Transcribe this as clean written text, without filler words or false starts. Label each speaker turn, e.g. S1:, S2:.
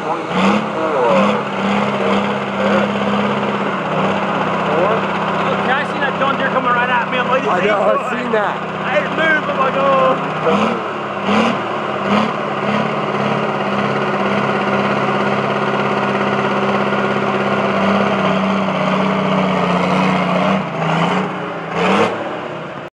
S1: I seen that John Deere coming right at me. I'm like,
S2: I know, I've seen that.
S1: I didn't move. I'm like, oh.